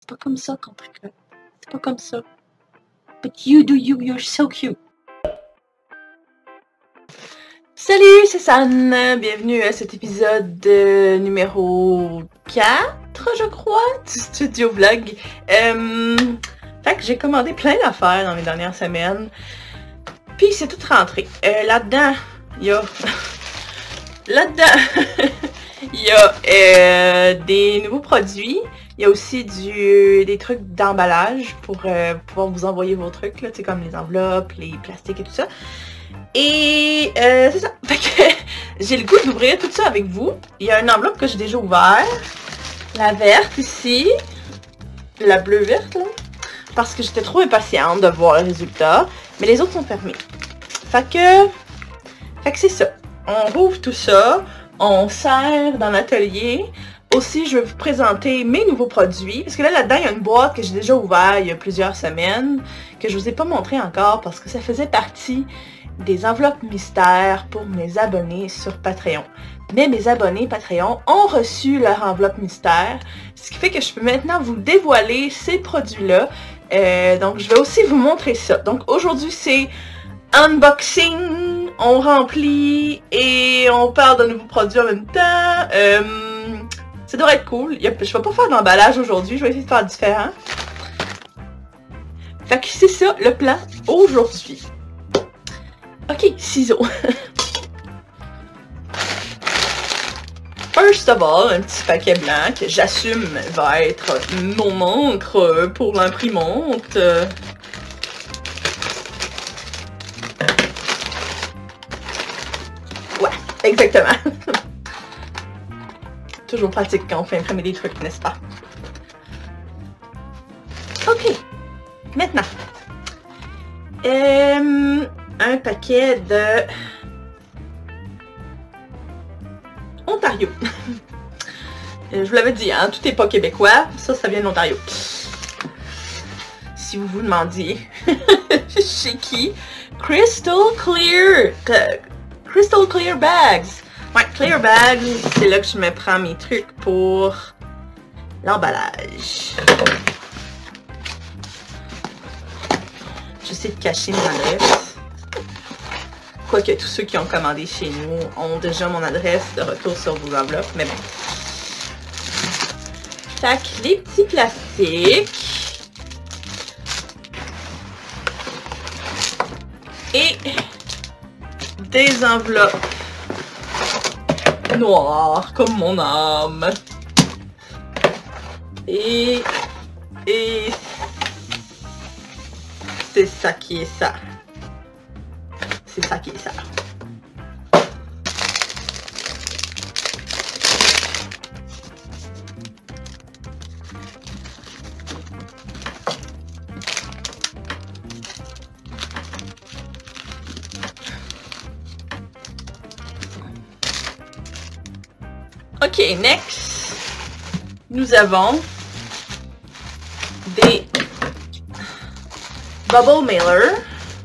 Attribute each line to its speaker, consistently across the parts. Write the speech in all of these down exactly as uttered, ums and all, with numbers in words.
Speaker 1: C'est pas comme ça qu'on tricote. C'est pas comme ça. But you do you, you're so cute. Salut, c'est San. Bienvenue à cet épisode euh, numéro quatre, je crois, du Studio Vlog. Euh, fait que j'ai commandé plein d'affaires dans mes dernières semaines. Puis c'est tout rentré. Euh, Là-dedans, il y a... Là-dedans, il y a euh, des nouveaux produits. Il y a aussi du, des trucs d'emballage pour euh, pouvoir vous envoyer vos trucs, là, comme les enveloppes, les plastiques et tout ça. Et euh, c'est ça. Fait que j'ai le goût d'ouvrir tout ça avec vous. Il y a une enveloppe que j'ai déjà ouverte. La verte ici. La bleue verte, là. Parce que j'étais trop impatiente de voir le résultat. Mais les autres sont fermés. Fait que... Fait que c'est ça. On rouvre tout ça. On sert dans l'atelier. Aussi, je vais vous présenter mes nouveaux produits. Parce que là, là-dedans, il y a une boîte que j'ai déjà ouverte il y a plusieurs semaines. Que je vous ai pas montré encore parce que ça faisait partie des enveloppes mystères pour mes abonnés sur Patreon. Mais mes abonnés Patreon ont reçu leur enveloppe mystère. Ce qui fait que je peux maintenant vous dévoiler ces produits-là. Euh, donc, je vais aussi vous montrer ça. Donc, aujourd'hui, c'est unboxing. On remplit et on parle de nouveaux produits en même temps. Euh, ça devrait être cool. Je vais pas faire d'emballage aujourd'hui. Je vais essayer de faire différent. Fait que c'est ça le plan aujourd'hui. Ok, ciseaux. First of all, un petit paquet blanc que j'assume va être mon encre pour l'imprimante. Ouais, exactement. Toujours pratique quand on fait imprimer des trucs, n'est-ce pas? Ok, maintenant. Euh, un paquet de Ontario. Je vous l'avais dit, hein, tout n'est pas québécois. Ça, ça vient de l'Ontario. Si vous vous demandiez chez qui? Crystal Clear. Crystal Clear Bags. Ouais, Clear Bags, c'est là que je me prends mes trucs pour l'emballage. J'essaie de cacher mon adresse. Quoique tous ceux qui ont commandé chez nous ont déjà mon adresse de retour sur vos enveloppes, mais bon. Fait que les petits plastiques. Et des enveloppes noires comme mon âme. Et... Et... c'est ça qui est ça. C'est ça qui est ça. Ok, next, nous avons des Bubble Mailer.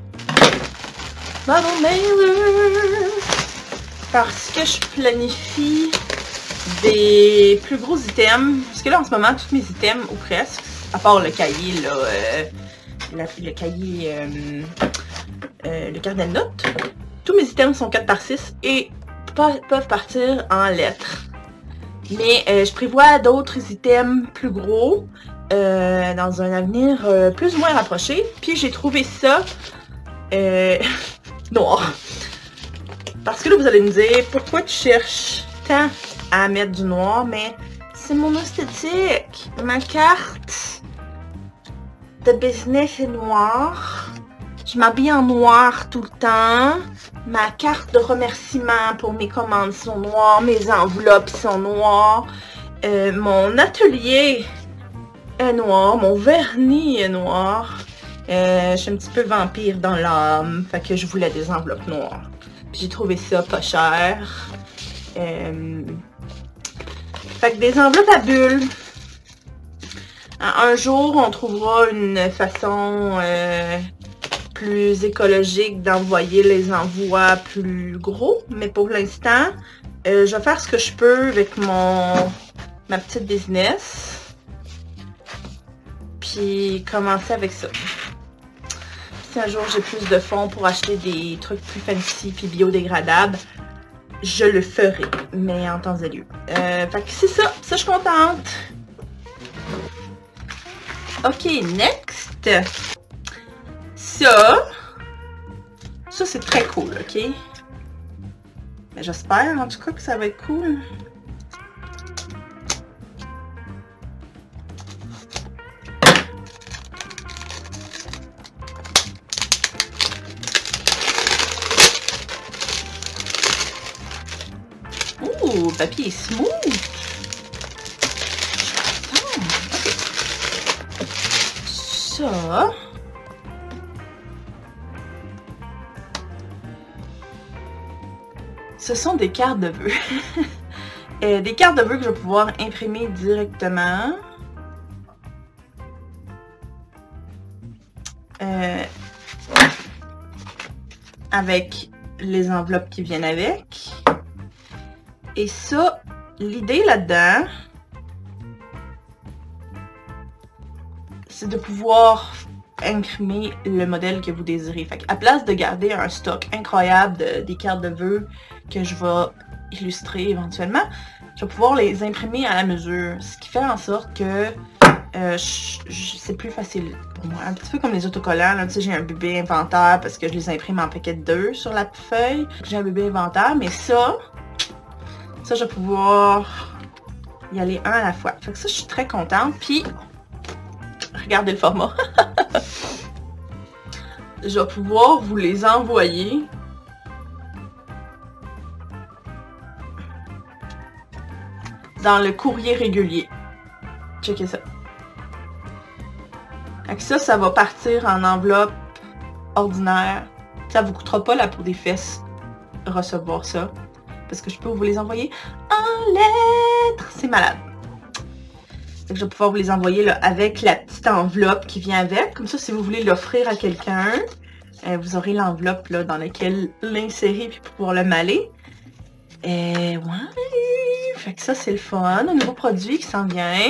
Speaker 1: Bubble Mailer. Parce que je planifie des plus gros items. Parce que là, en ce moment, tous mes items, ou presque, à part le cahier, là, euh, la, le cahier, euh, euh, le carnet de notes, tous mes items sont quatre par six et peuvent partir en lettres. Mais euh, je prévois d'autres items plus gros euh, dans un avenir euh, plus ou moins rapproché. Puis j'ai trouvé ça euh, noir. Parce que là, vous allez me dire, pourquoi tu cherches tant à mettre du noir? Mais c'est mon esthétique. Ma carte de business est noire. Je m'habille en noir tout le temps. Ma carte de remerciement pour mes commandes sont noires. Mes enveloppes sont noires. Euh, mon atelier est noir. Mon vernis est noir. Euh, je suis un petit peu vampire dans l'âme. Fait que je voulais des enveloppes noires. J'ai trouvé ça pas cher. Euh, fait que des enveloppes à bulles. Un jour, on trouvera une façon... Euh, plus écologique d'envoyer les envois plus gros, mais pour l'instant euh, je vais faire ce que je peux avec mon ma petite business. puis commencer avec ça. Si un jour j'ai plus de fonds pour acheter des trucs plus fancy puis biodégradables, je le ferai, mais en temps et lieu. Euh, fait que c'est ça, ça je suis contente. Ok, next. Ça, ça c'est très cool, ok? Mais j'espère en tout cas que ça va être cool. Ouh, papier est smooth. Oh, ok. Ça. Ce sont des cartes de vœux. euh, des cartes de vœux que je vais pouvoir imprimer directement. Euh, avec les enveloppes qui viennent avec. Et ça, l'idée là-dedans, c'est de pouvoir imprimer le modèle que vous désirez. Fait à place de garder un stock incroyable de, des cartes de vœux que je vais illustrer éventuellement, je vais pouvoir les imprimer à la mesure. Ce qui fait en sorte que euh, c'est plus facile pour moi. Un petit peu comme les autocollants. Là, tu sais, j'ai un bébé inventaire parce que je les imprime en paquet de deux sur la feuille. J'ai un bébé inventaire, mais ça... Ça, je vais pouvoir y aller un à la fois. Fait que ça, je suis très contente. Puis, regardez le format. Je vais pouvoir vous les envoyer. Dans le courrier régulier. Checkez ça. Fait que ça, ça va partir en enveloppe ordinaire. Ça vous coûtera pas la peau des fesses recevoir ça. Parce que je peux vous les envoyer en lettres. C'est malade. Donc, je vais pouvoir vous les envoyer là, avec la petite enveloppe qui vient avec. Comme ça, si vous voulez l'offrir à quelqu'un, euh, vous aurez l'enveloppe là dans laquelle l'insérer puis pouvoir le maler. Et ouais. Fait que ça, c'est le fun. Un nouveau produit qui s'en vient.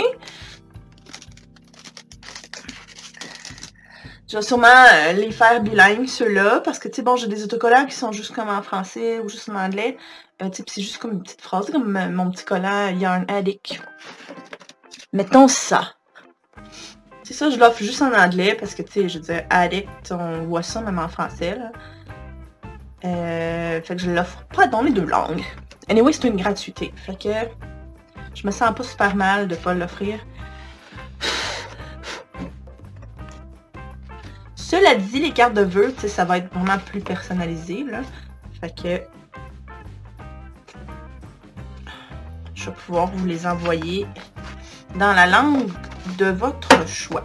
Speaker 1: Je vais sûrement euh, les faire bilingues, ceux-là, parce que, tu sais, bon, j'ai des autocollants qui sont juste comme en français ou juste en anglais. Euh, tu sais, c'est juste comme une petite phrase, comme euh, mon petit collant Yarn Addict. Mettons ça. C'est ça, je l'offre juste en anglais, parce que, tu sais, je veux dire, Addict, on voit ça même en français, là. Euh, fait que je l'offre pas dans les deux langues. Anyway, c'est une gratuité. Fait que je me sens pas super mal de pas l'offrir. Cela dit, les cartes de vœux, tu sais, ça va être vraiment plus personnalisé, là. Fait que je vais pouvoir vous les envoyer dans la langue de votre choix.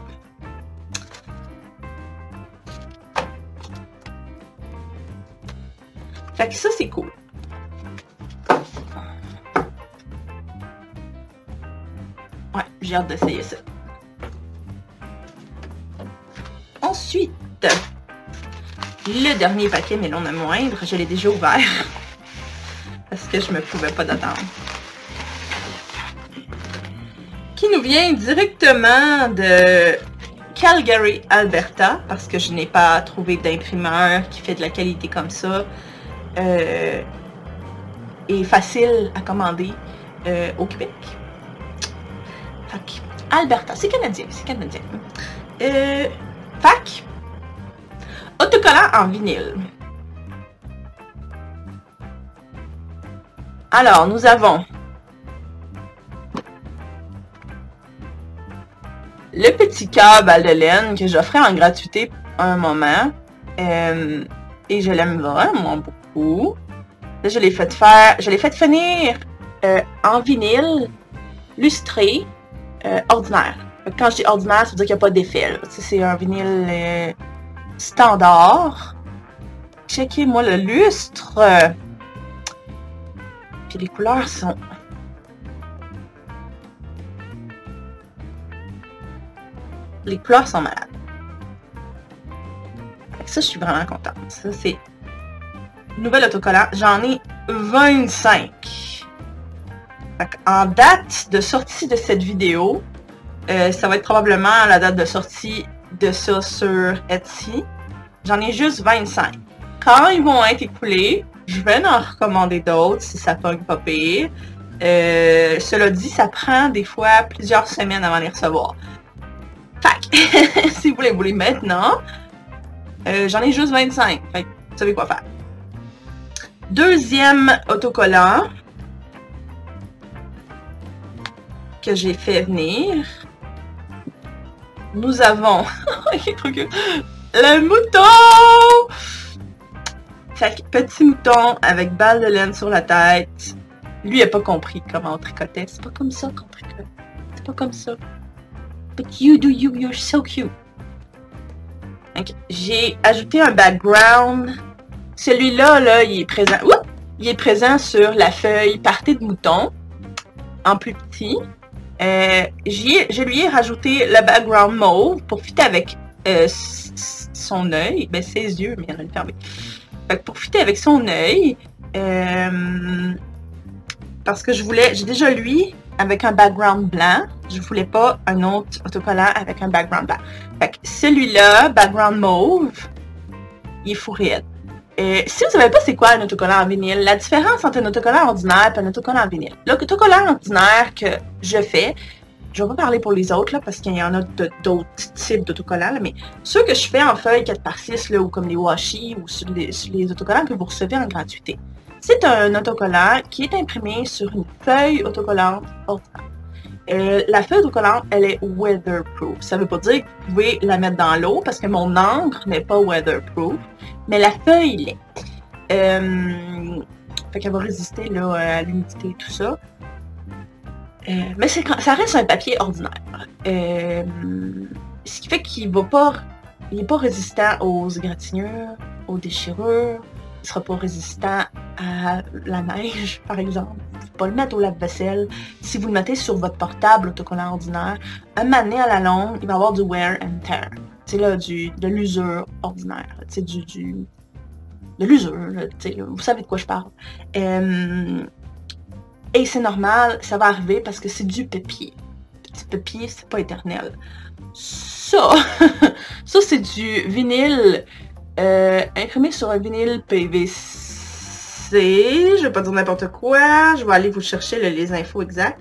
Speaker 1: Fait que ça, c'est cool. Ouais, j'ai hâte d'essayer ça. Ensuite, le dernier paquet, mais non le moindre, je l'ai déjà ouvert. Parce que je me pouvais pas d'attendre. Qui nous vient directement de Calgary, Alberta, parce que je n'ai pas trouvé d'imprimeur qui fait de la qualité comme ça. Euh, et facile à commander euh, au Québec. Fait que, Alberta, c'est canadien, c'est canadien. Euh, fait que, autocollant en vinyle. Alors, nous avons le petit cœur balle de laine que j'offrais en gratuité un moment. Euh, et je l'aime vraiment beaucoup. Là, je l'ai fait faire, je l'ai fait finir euh, en vinyle, lustré, euh, ordinaire. Quand je dis ordinaire, ça veut dire qu'il n'y a pas d'effet. C'est un vinyle euh, standard. Checkez-moi le lustre. Puis les couleurs sont... Les couleurs sont malades. Ça, je suis vraiment contente. Ça, c'est nouvel autocollant. J'en ai vingt-cinq. Fait en date de sortie de cette vidéo, Euh, ça va être probablement la date de sortie de ça sur Etsy. J'en ai juste vingt-cinq. Quand ils vont être écoulés, je vais en recommander d'autres si ça pogne pas pire. Euh, cela dit, ça prend des fois plusieurs semaines avant de les recevoir. Fait si vous les voulez maintenant, euh, j'en ai juste vingt-cinq. Fait que vous savez quoi faire. Deuxième autocollant que j'ai fait venir. Nous avons il est trop cute. Le mouton! Fait que petit mouton avec balle de laine sur la tête. Lui, il a pas compris comment on tricotait. C'est pas comme ça qu'on tricote. C'est pas comme ça. But you do you, you're so cute. Okay. J'ai ajouté un background. Celui-là, là, il est présent. Oups! Il est présent sur la feuille Partez de mouton. En plus petit. Euh, je lui ai rajouté le background mauve pour fitter avec euh, son œil. Ben, ses yeux, mais il y en a une fermée. Fait que pour fitter avec son œil. Euh, parce que je voulais. J'ai déjà lui avec un background blanc. Je voulais pas un autre autocollant avec un background blanc. Fait que celui-là, background mauve, il est fou raide. Euh, si vous ne savez pas c'est quoi un autocollant en vinyle, la différence entre un autocollant ordinaire et un autocollant en vinyle. L'autocollant ordinaire que je fais, je ne vais pas parler pour les autres là, parce qu'il y en a d'autres types d'autocollants, là, mais ceux que je fais en feuille quatre par six là, ou comme les washi ou sur les, sur les autocollants que vous recevez en gratuité. C'est un autocollant qui est imprimé sur une feuille autocollante ordinaire. Euh, la feuille autocollante, elle est weatherproof. Ça veut pas dire que vous pouvez la mettre dans l'eau parce que mon encre n'est pas weatherproof, mais la feuille l'est. Euh, fait qu'elle va résister là, à l'humidité et tout ça. Euh, mais ça reste un papier ordinaire. Euh, ce qui fait qu'il va pas, il est pas résistant aux égratignures, aux déchirures. Il sera pas résistant à la neige, par exemple. Vous ne pouvez pas le mettre au lave-vaisselle. Si vous le mettez sur votre portable autocollant ordinaire, un moment donné à la longue, il va y avoir du wear and tear. C'est là du, de l'usure ordinaire. C'est du, du. De l'usure, vous savez de quoi je parle. Euh, et c'est normal, ça va arriver parce que c'est du papier. Petit papier, c'est pas éternel. Ça, ça c'est du vinyle. Euh, imprimé sur un vinyle P V C, je vais pas dire n'importe quoi, je vais aller vous chercher le, les infos exactes.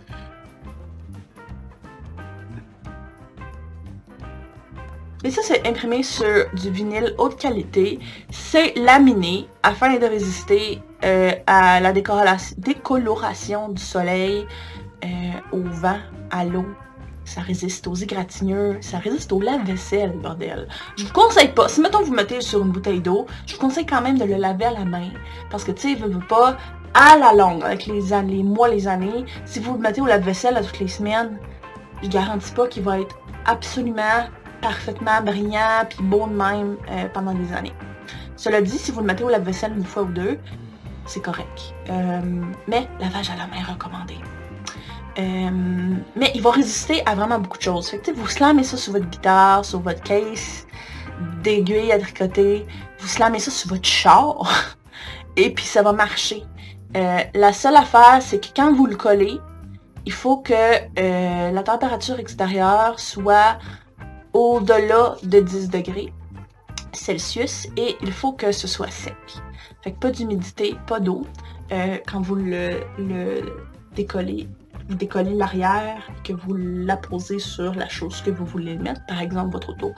Speaker 1: Et ça, c'est imprimé sur du vinyle haute qualité, c'est laminé afin de résister euh, à la décoloration, décoloration du soleil, euh, au vent, à l'eau. Ça résiste aux égratignures, ça résiste au lave-vaisselle, bordel. Je vous conseille pas, si mettons vous mettez sur une bouteille d'eau, je vous conseille quand même de le laver à la main. Parce que tu sais, vous ne pas, à la longue, avec les, les mois, les années, si vous le mettez au lave-vaisselle à toutes les semaines, je garantis pas qu'il va être absolument, parfaitement brillant, puis beau de même euh, pendant des années. Cela dit, si vous le mettez au lave-vaisselle une fois ou deux, c'est correct. Euh, mais lavage à la main recommandé. Euh, mais il va résister à vraiment beaucoup de choses. Fait que, vous slamez ça sur votre guitare, sur votre case d'aiguilles à tricoter, vous slamez ça sur votre char, et puis ça va marcher. Euh, la seule affaire, c'est que quand vous le collez, il faut que euh, la température extérieure soit au-delà de dix degrés Celsius, et il faut que ce soit sec. Fait que pas d'humidité, pas d'eau. Euh, quand vous le, le décollez, vous décollez l'arrière, que vous l'apposez sur la chose que vous voulez mettre, par exemple votre auto.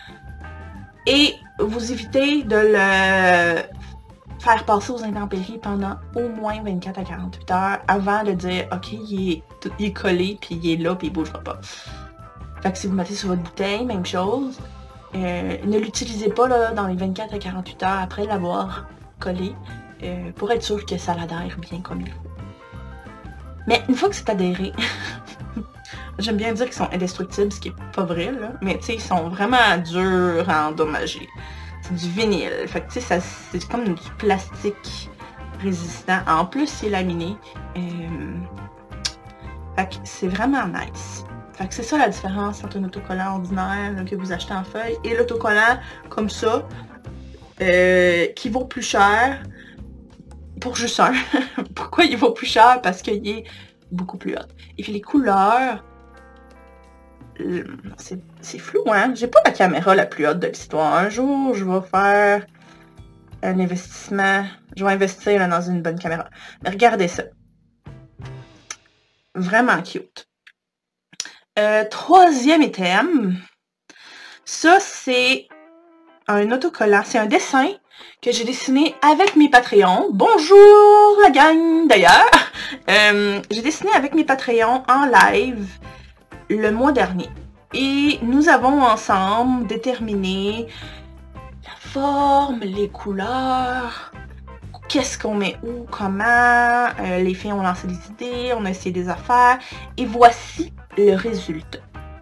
Speaker 1: Et vous évitez de le faire passer aux intempéries pendant au moins vingt-quatre à quarante-huit heures avant de dire ok, il est, il est collé, puis il est là, puis il bougera pas. Fait que si vous mettez sur votre bouteille, même chose. Euh, ne l'utilisez pas là, dans les vingt-quatre à quarante-huit heures après l'avoir collé, euh, pour être sûr que ça adhère bien comme il faut. Mais une fois que c'est adhéré, j'aime bien dire qu'ils sont indestructibles, ce qui est pas vrai, là. Mais tu sais, ils sont vraiment durs à endommager. C'est du vinyle. Fait que tu sais, c'est comme du plastique résistant. En plus, c'est laminé. Euh... Fait que c'est vraiment nice. Fait que c'est ça la différence entre un autocollant ordinaire là, que vous achetez en feuille et l'autocollant comme ça, euh, qui vaut plus cher. Pour juste un. Pourquoi il vaut plus cher? Parce qu'il est beaucoup plus hot. Et puis les couleurs, C'est flou, hein? J'ai pas la caméra la plus haute de l'histoire. Un jour, je vais faire un investissement. Je vais investir là, dans une bonne caméra. Mais regardez ça. Vraiment cute. Euh, troisième item. Ça, c'est un autocollant. C'est un dessin que j'ai dessiné avec mes Patreons. Bonjour la gang d'ailleurs! Euh, j'ai dessiné avec mes Patreons en live le mois dernier. Et nous avons ensemble déterminé la forme, les couleurs, qu'est-ce qu'on met où, comment. Euh, les filles ont lancé des idées, on a essayé des affaires. Et voici le résultat.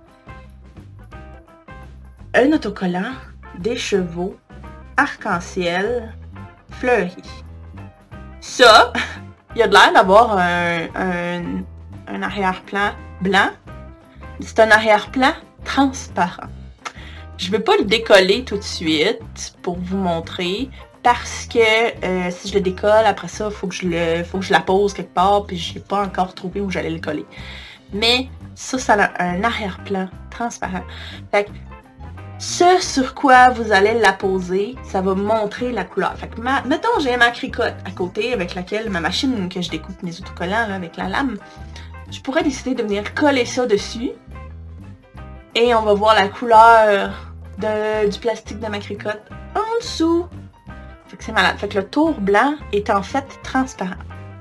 Speaker 1: Un autocollant, des chevaux, arc-en-ciel, fleuri. Ça, il y a de l'air d'avoir un, un, un arrière-plan blanc. C'est un arrière-plan transparent. Je ne vais pas le décoller tout de suite pour vous montrer parce que euh, si je le décolle, après ça, il faut que je le, faut que je la pose quelque part puis je n'ai pas encore trouvé où j'allais le coller. Mais ça, ça a un arrière-plan transparent. Fait que ce sur quoi vous allez la poser, ça va montrer la couleur. Fait que ma, mettons, j'ai ma cricotte à côté avec laquelle ma machine que je découpe mes autocollants là, avec la lame. Je pourrais décider de venir coller ça dessus. Et on va voir la couleur de, du plastique de ma cricotte en dessous. Fait que c'est malade. Fait que le tour blanc est en fait transparent.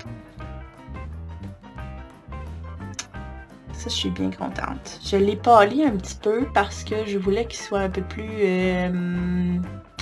Speaker 1: Ça, je suis bien contente. Je l'ai pâli un petit peu parce que je voulais qu'il soit un peu plus... Euh,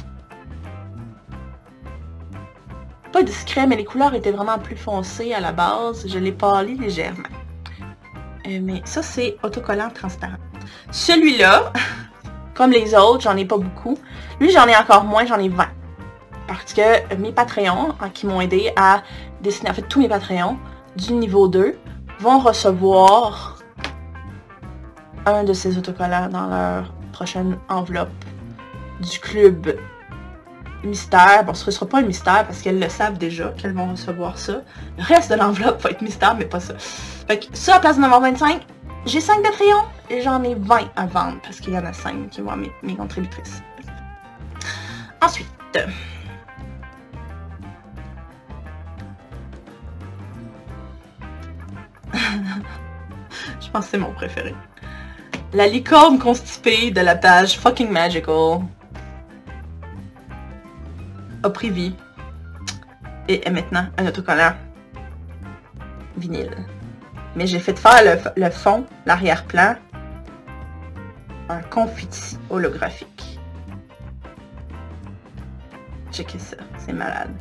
Speaker 1: pas discret, mais les couleurs étaient vraiment plus foncées à la base. Je l'ai pâli légèrement. Euh, mais ça, c'est autocollant transparent. Celui-là, comme les autres, j'en ai pas beaucoup. Lui, j'en ai encore moins, j'en ai vingt. Parce que mes Patreons, hein, qui m'ont aidé à dessiner, en fait, tous mes Patreons du niveau deux, vont recevoir un de ces autocollants dans leur prochaine enveloppe du club mystère. Bon, ce ne sera pas un mystère parce qu'elles le savent déjà qu'elles vont recevoir ça. Le reste de l'enveloppe va être mystère, mais pas ça. Fait que ça, à place d'en avoir vingt-cinq, j'ai cinq Patreons et j'en ai vingt à vendre parce qu'il y en a cinq qui vont mes, mes contributrices. Ensuite, je pense que c'est mon préféré. La licorne constipée de la page Fucking Magical a pris vie et est maintenant un autocollant vinyle. Mais j'ai fait faire le, le fond, l'arrière-plan, un confetti holographique. Checkez ça, c'est malade.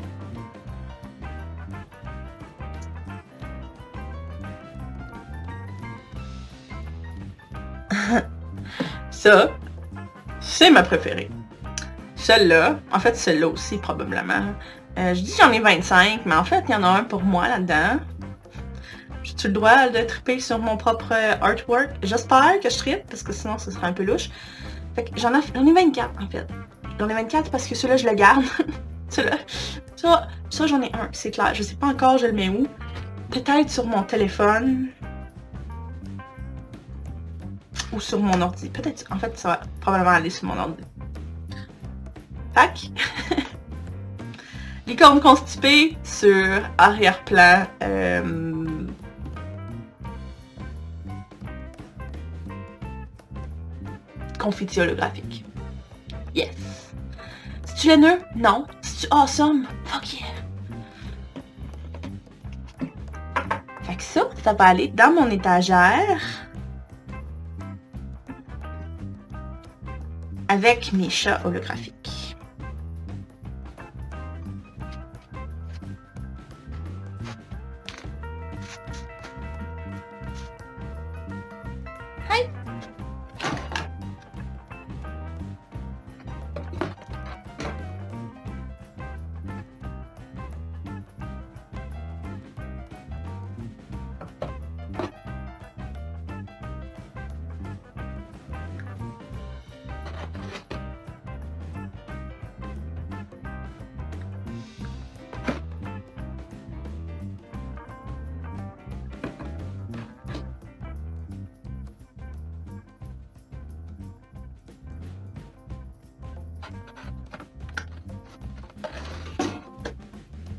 Speaker 1: Ça, c'est ma préférée. Celle-là, en fait celle-là aussi probablement. Euh, je dis j'en ai vingt-cinq, mais en fait il y en a un pour moi là-dedans. J'ai-tu le droit de triper sur mon propre artwork? J'espère que je tripe, parce que sinon ce serait un peu louche. Fait que j'en ai vingt-quatre en fait. J'en ai vingt-quatre parce que celui-là je le garde. celui-là, ça, ça j'en ai un, c'est clair. Je sais pas encore je le mets où. Peut-être sur mon téléphone. Ou sur mon ordi. Peut-être, en fait, ça va probablement aller sur mon ordi. Tac! Licorne constipée sur arrière-plan. Euh... Confetti holographique. Yes! C'est-tu laineux? Non. C'est-tu awesome? Fuck yeah! Fait que ça, ça va aller dans mon étagère. Avec mes chats holographiques. Hi!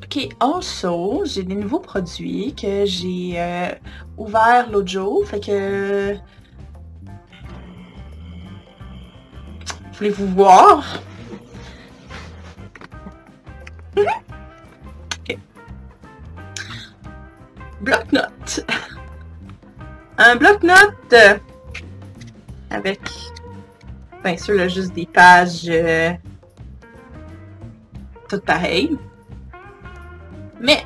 Speaker 1: Ok, also, j'ai des nouveaux produits que j'ai euh, ouverts l'autre jour, fait que... Voulez-vous voir? Ok. Bloc-notes. Un bloc-notes euh, avec, bien sûr, là, juste des pages euh, toutes pareilles. Mais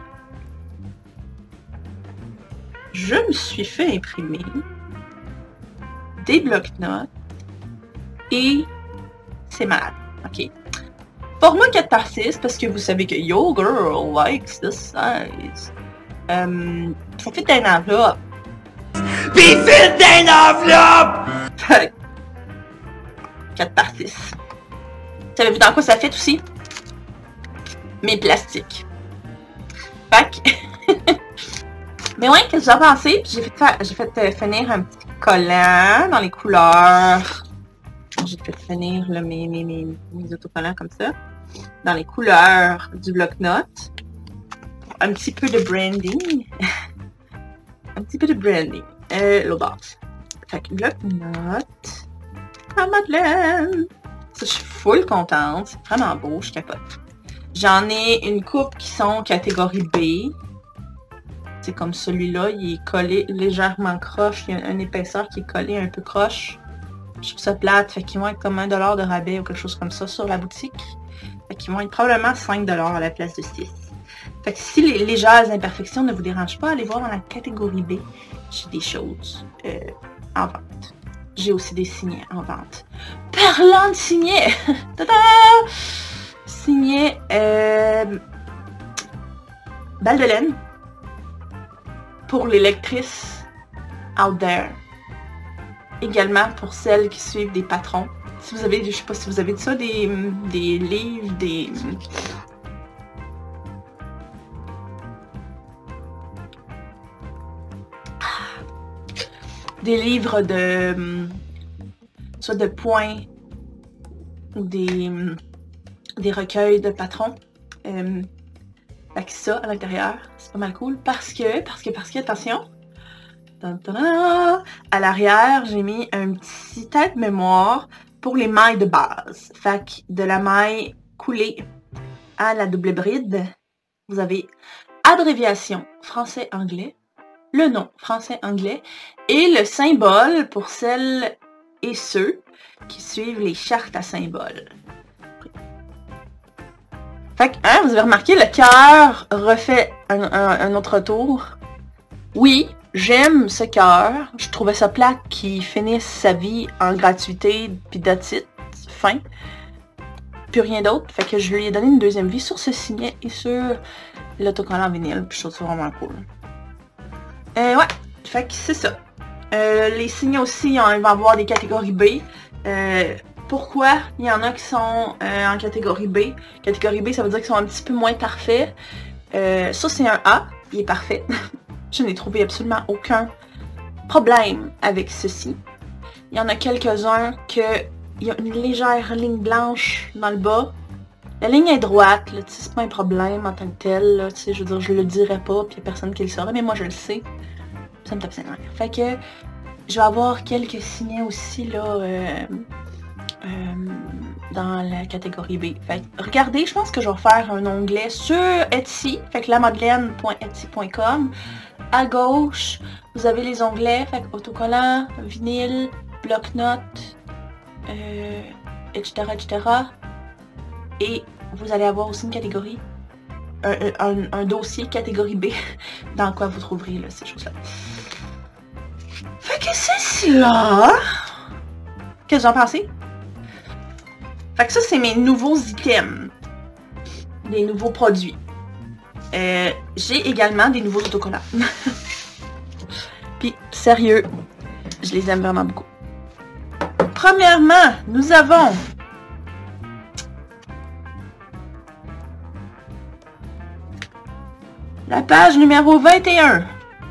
Speaker 1: je me suis fait imprimer des bloc-notes et c'est malade. Ok. Format quatre par six parce que vous savez que Yo Girl likes this size. Euh, ça fait une enveloppe.
Speaker 2: Pis fit d'une enveloppe!
Speaker 1: quatre par six. Savez-vous dans quoi ça fait aussi? Mes plastiques. Fait que... Mais ouais, qu'est-ce que j'ai pensé? J'ai fait, faire... j'ai fait euh, finir un petit collant dans les couleurs. J'ai fait finir là, mes, mes, mes, mes autocollants comme ça. Dans les couleurs du bloc-notes. Un petit peu de branding. Un petit peu de branding. Euh, l'autre base. Fait que bloc-notes. À Madeleine! Ça, je suis full contente. C'est vraiment beau, je capote. J'en ai une coupe qui sont catégorie B. C'est comme celui-là, il est collé légèrement croche. Il y a une épaisseur qui est collée un peu croche. Je trouve ça plate, fait qu'ils vont être comme un dollar de rabais ou quelque chose comme ça sur la boutique. Fait qu'ils vont être probablement cinq dollars à la place de six. Fait que si les légères imperfections ne vous dérangent pas, allez voir dans la catégorie B. J'ai des choses euh, en vente. J'ai aussi des signets en vente. Parlant de signets! Tada! Signets euh, balle de laine pour les lectrices out there. Également pour celles qui suivent des patrons. Si vous avez, je sais pas si vous avez de ça, des, des livres, des... des livres de... soit de points ou des, des recueils de patrons. Euh, avec ça à l'intérieur, c'est pas mal cool. Parce que, parce que, parce que, attention, à l'arrière, j'ai mis un petit tête-mémoire pour les mailles de base. Fait que de la maille coulée à la double bride, vous avez abréviation français-anglais, le nom français-anglais et le symbole pour celles et ceux qui suivent les chartes à symboles. Fait que, hein, vous avez remarqué, le cœur refait un, un, un autre tour. Oui, j'aime ce cœur. Je trouvais ça plate qu'il finisse sa vie en gratuité, puis that's it, fin. Plus rien d'autre. Fait que je lui ai donné une deuxième vie sur ce signet et sur l'autocollant vinyle. Puis je trouve ça vraiment cool. Euh, ouais, fait que c'est ça. Euh, les signets aussi, on va avoir des catégories B. Euh, pourquoi il y en a qui sont euh, en catégorie B? Catégorie B, ça veut dire qu'ils sont un petit peu moins parfaits. Euh, ça, c'est un A. Il est parfait. Je n'ai trouvé absolument aucun problème avec ceci. Il y en a quelques-uns que il y a une légère ligne blanche dans le bas. La ligne est droite, là, c'est pas un problème en tant que tel. Là, je veux dire, je le dirais pas, puis il n'y a personne qui le saurait, mais moi je le sais. Ça me tape ses nerfs. Fait que je vais avoir quelques signets aussi là euh, euh, dans la catégorie B. Fait que, regardez, je pense que je vais faire un onglet sur Etsy. Fait que la madeleine point etsy point com. À gauche, vous avez les onglets, fait que autocollant, vinyle, bloc-notes, euh, et cetera, et cetera. Et vous allez avoir aussi une catégorie, un, un, un dossier catégorie B, dans quoi vous trouverez là, ces choses-là. Fait que c'est cela. Qu'est-ce que j'en pensais? Fait que ça, c'est mes nouveaux items. Des nouveaux produits. Euh, j'ai également des nouveaux autocollants. Puis, sérieux, je les aime vraiment beaucoup. Premièrement, nous avons la page numéro vingt et un.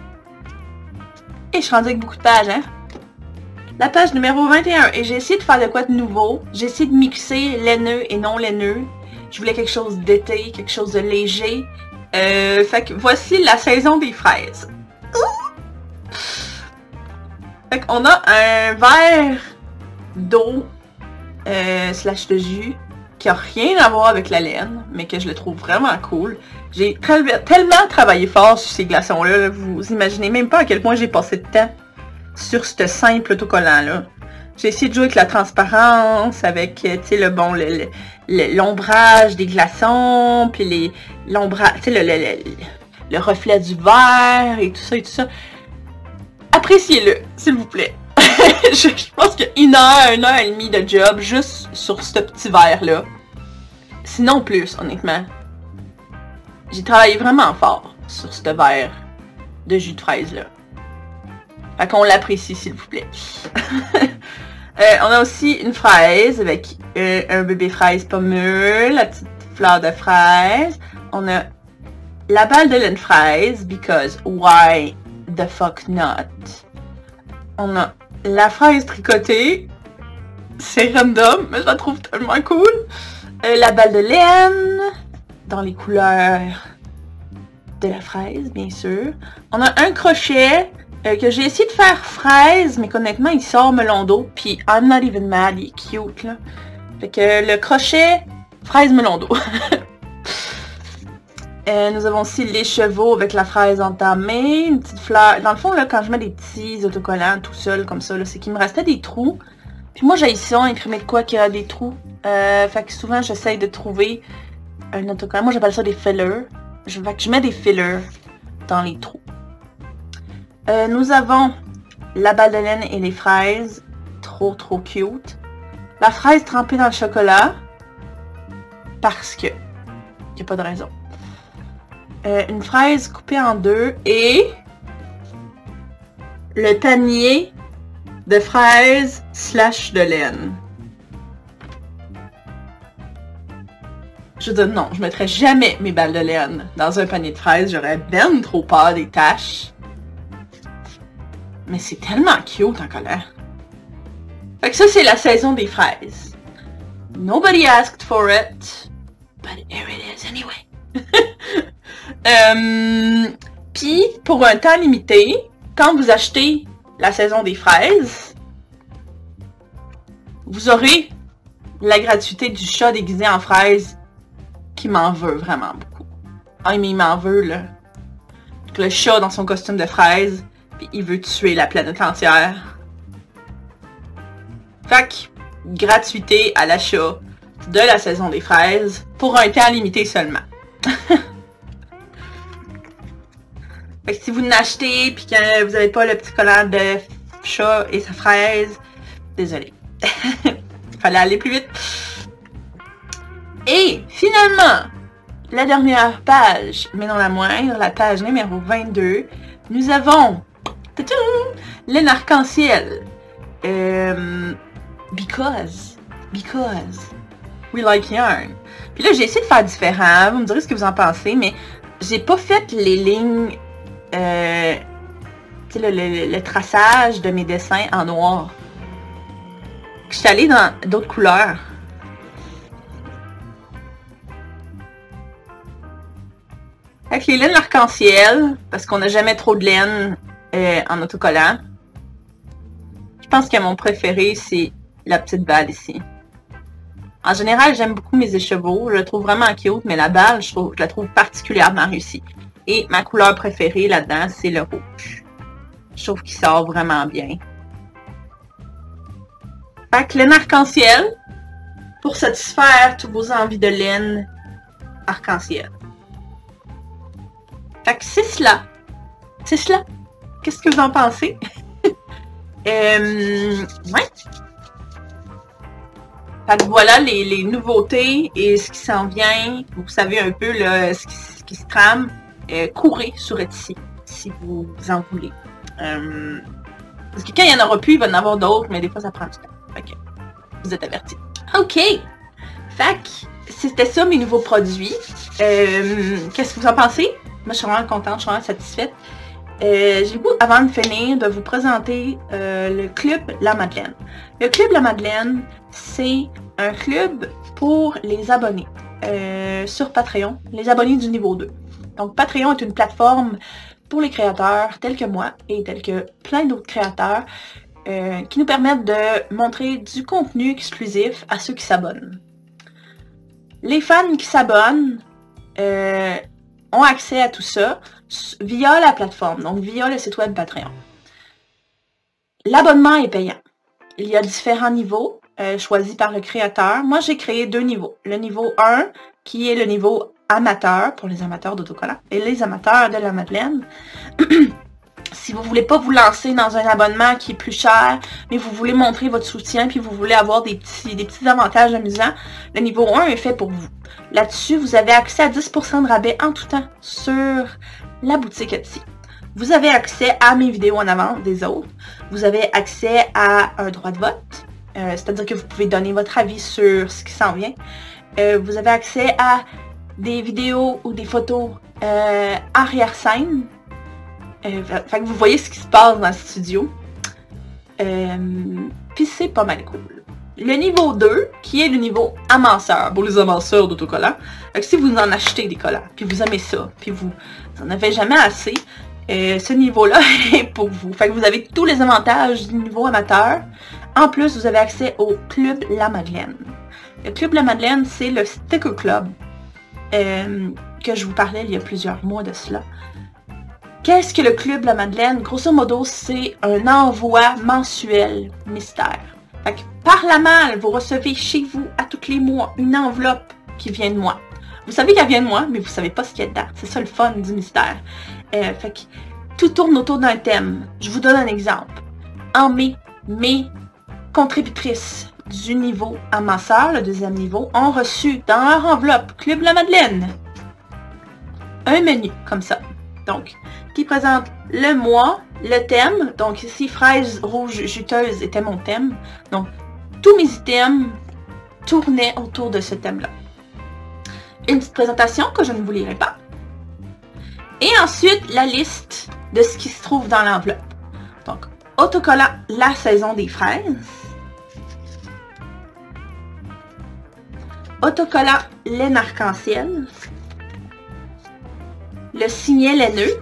Speaker 1: Et je suis rendue avec beaucoup de pages, hein? La page numéro vingt et un. Et j'ai essayé de faire de quoi de nouveau. J'ai essayé de mixer laineux et non laineux. Je voulais quelque chose d'été, quelque chose de léger. Euh, fait que voici la saison des fraises. Fait qu'on a un verre d'eau euh, slash de jus qui a rien à voir avec la laine, mais que je le trouve vraiment cool. J'ai tellement travaillé fort sur ces glaçons-là, vous imaginez même pas à quel point j'ai passé de temps sur ce simple autocollant-là. J'ai essayé de jouer avec la transparence, avec, tu sais, le bon, l'ombrage des glaçons, puis les l'ombrage, tu sais, le, le, le, le reflet du verre, et tout ça, et tout ça. Appréciez-le, s'il vous plaît. je, je pense qu'il y a une heure, une heure et demie de job juste sur ce petit verre-là. Sinon plus, honnêtement. J'ai travaillé vraiment fort sur ce verre de jus de fraise-là. Fait qu'on l'apprécie, s'il vous plaît. euh, on a aussi une fraise avec euh, un bébé fraise pas mûr, la petite fleur de fraise. On a la balle de laine fraise, because why the fuck not? On a la fraise tricotée. C'est random, mais je la trouve tellement cool. Euh, la balle de laine, dans les couleurs de la fraise, bien sûr. On a un crochet euh, que j'ai essayé de faire fraise, mais qu'honnêtement, il sort melon d'eau. Puis, I'm not even mad, il est cute, là. Fait que le crochet, fraise melon d'eau. euh, nous avons aussi les chevaux avec la fraise entamée, une petite fleur. Dans le fond, là, quand je mets des petits autocollants tout seul, comme ça, là, c'est qu'il me restait des trous. Puis moi, j'ai ça, imprimer de quoi qu'il y a des trous. Euh, fait que souvent, j'essaye de trouver un autocollant. Moi, j'appelle ça des fillers. Je, fait que je mets des fillers dans les trous. Euh, nous avons la balle de laine et les fraises. Trop, trop cute. La fraise trempée dans le chocolat. Parce que... il n'y a pas de raison. Euh, une fraise coupée en deux. Et... le panier de fraises slash de laine. Je veux dire, non, je mettrais jamais mes balles de laine dans un panier de fraises. J'aurais ben trop peur des taches. Mais c'est tellement cute en colère. Fait que ça, c'est la saison des fraises. Nobody asked for it. But here it is anyway. euh, Puis, pour un temps limité, quand vous achetez la saison des fraises, vous aurez la gratuité du chat déguisé en fraise qui m'en veut vraiment beaucoup. Ah, mais il m'en veut, là. Le chat dans son costume de fraise, puis il veut tuer la planète entière. Fait que, gratuité à l'achat de la saison des fraises, pour un temps limité seulement. Fait que si vous n'achetez, puis que vous n'avez pas le petit collant de chat et sa fraise, désolé. Fallait aller plus vite. Et finalement, la dernière page, mais non la moindre, la page numéro vingt-deux, nous avons laine arc-en-ciel. Euh, because, because we like yarn. Puis là, j'ai essayé de faire différent, vous me direz ce que vous en pensez, mais j'ai pas fait les lignes, euh, tu sais, le, le, le traçage de mes dessins en noir. Je suis allée dans d'autres couleurs. Avec les laines arc-en-ciel, parce qu'on n'a jamais trop de laine euh, en autocollant. Je pense que mon préféré, c'est la petite balle ici. En général, j'aime beaucoup mes écheveaux. Je la trouve vraiment cute, mais la balle, je, trouve, je la trouve particulièrement réussie. Et ma couleur préférée là-dedans, c'est le rouge. Je trouve qu'il sort vraiment bien. Fait que laine arc-en-ciel, pour satisfaire toutes vos envies de laine arc-en-ciel. Fait que c'est cela. C'est cela. Qu'est-ce que vous en pensez? euh, ouais. Fait que voilà les, les nouveautés et ce qui s'en vient. Vous savez un peu là, ce, qui, ce qui se trame. Euh, courez sur Etsy si vous en voulez. Euh, parce que quand il n'y en aura plus, il va y en avoir d'autres, mais des fois ça prend du temps. Fait que vous êtes avertis. Ok. Fait que c'était ça mes nouveaux produits. Euh, Qu'est-ce que vous en pensez? Moi, je suis vraiment contente, je suis vraiment satisfaite. Euh, J'ai le goût, avant de finir, de vous présenter euh, le Club La Madeleine. Le Club La Madeleine, c'est un club pour les abonnés euh, sur Patreon, les abonnés du niveau deux. Donc Patreon est une plateforme pour les créateurs tels que moi et tels que plein d'autres créateurs euh, qui nous permettent de montrer du contenu exclusif à ceux qui s'abonnent. Les fans qui s'abonnent euh, ont accès à tout ça via la plateforme, donc via le site web Patreon. L'abonnement est payant. Il y a différents niveaux euh, choisis par le créateur. Moi, j'ai créé deux niveaux. Le niveau un, qui est le niveau amateur, pour les amateurs d'autocollants, et les amateurs de la Madeleine. Si vous ne voulez pas vous lancer dans un abonnement qui est plus cher, mais vous voulez montrer votre soutien, puis vous voulez avoir des petits, des petits avantages amusants, le niveau un est fait pour vous. Là-dessus, vous avez accès à dix pour cent de rabais en tout temps sur la boutique Etsy. Vous avez accès à mes vidéos en avance des autres. Vous avez accès à un droit de vote, euh, c'est-à-dire que vous pouvez donner votre avis sur ce qui s'en vient. Euh, vous avez accès à des vidéos ou des photos euh, arrière-scène. Euh, fait que vous voyez ce qui se passe dans le studio. Euh, Puis c'est pas mal cool. Le niveau deux, qui est le niveau amasseur, pour les amasseurs d'autocollants. Si vous en achetez des collants, puis vous aimez ça, puis vous n'en avez jamais assez, euh, ce niveau-là est pour vous. Fait que vous avez tous les avantages du niveau amateur. En plus, vous avez accès au Club La Madeleine. Le Club La Madeleine, c'est le Sticker Club euh, que je vous parlais il y a plusieurs mois de cela. Qu'est-ce que le Club La Madeleine? Grosso modo, c'est un envoi mensuel mystère. Fait que par la malle, vous recevez chez vous, à tous les mois, une enveloppe qui vient de moi. Vous savez qu'elle vient de moi, mais vous savez pas ce qu'il y a dedans. C'est ça le fun du mystère. Euh, fait que tout tourne autour d'un thème. Je vous donne un exemple. En mai, mes contributrices du niveau amasseur, le deuxième niveau, ont reçu dans leur enveloppe Club La Madeleine un menu comme ça. Donc, qui présente le mois, le thème. Donc ici, fraise rouge juteuse était mon thème. Donc, tous mes items tournaient autour de ce thème-là. Une petite présentation que je ne vous lirai pas. Et ensuite, la liste de ce qui se trouve dans l'enveloppe. Donc, autocollant la saison des fraises. Autocollant laine arc-en-ciel. Le signet laineux.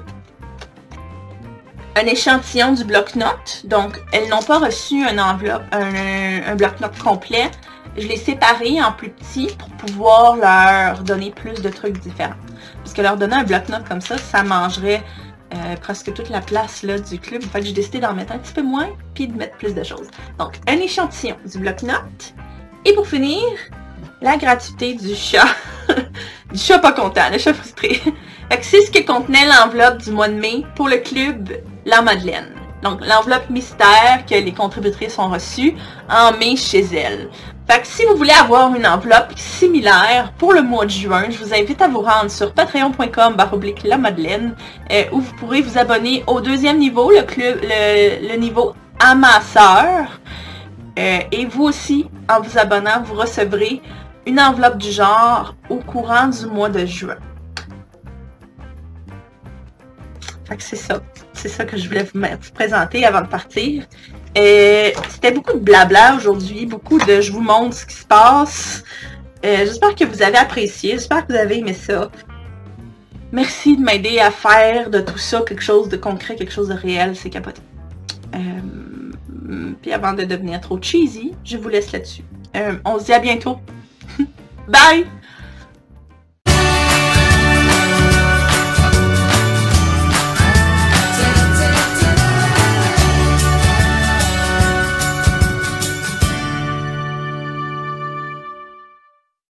Speaker 1: Un échantillon du bloc-notes. Donc, elles n'ont pas reçu un enveloppe, un, un bloc-notes complet. Je l'ai séparé en plus petits pour pouvoir leur donner plus de trucs différents. Parce que leur donner un bloc-notes comme ça, ça mangerait euh, presque toute la place là, du club. En fait, j'ai décidé d'en mettre un petit peu moins, puis de mettre plus de choses. Donc, un échantillon du bloc-notes. Et pour finir, la gratuité du chat. Du chat pas content, le chat frustré. Fait que c'est ce que contenait l'enveloppe du mois de mai pour le club La Madeleine. Donc, l'enveloppe mystère que les contributrices ont reçue en mai chez elles. Fait que si vous voulez avoir une enveloppe similaire pour le mois de juin, je vous invite à vous rendre sur patreon point com barre oblique la madeleine euh, où vous pourrez vous abonner au deuxième niveau, le, club, le, le niveau amasseur. Euh, et vous aussi, en vous abonnant, vous recevrez une enveloppe du genre au courant du mois de juin. Fait que c'est ça. C'est ça que je voulais vous, vous présenter avant de partir. Euh, C'était beaucoup de blabla aujourd'hui, beaucoup de je vous montre ce qui se passe. Euh, J'espère que vous avez apprécié, j'espère que vous avez aimé ça. Merci de m'aider à faire de tout ça quelque chose de concret, quelque chose de réel, c'est capoté. Euh, puis avant de devenir trop cheesy, je vous laisse là-dessus. Euh, on se dit à bientôt. Bye!